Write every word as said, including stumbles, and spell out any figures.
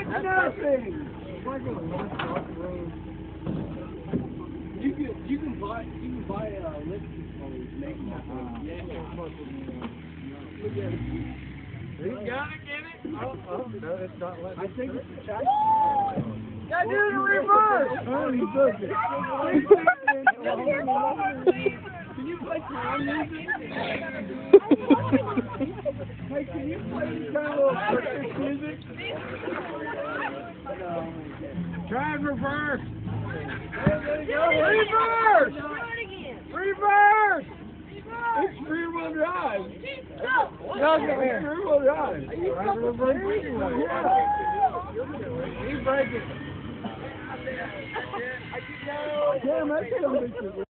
Nothing. You can you can buy you can buy a uh, lipstick colors, make them up. Yeah. Look at it. You gotta get it. Oh, oh, no, it's not letting I think it's a check. Yeah, do the reverse. Oh, he took it. Can you play clown music? Hey, can you play this kind of little Christmas music? Try and reverse. There you go. Reverse. Reverse. It's rear-wheel drive. No, come here. It's rear-wheel drive. Try to reverse anyway. Yeah. You break it. Damn, that's gonna make it.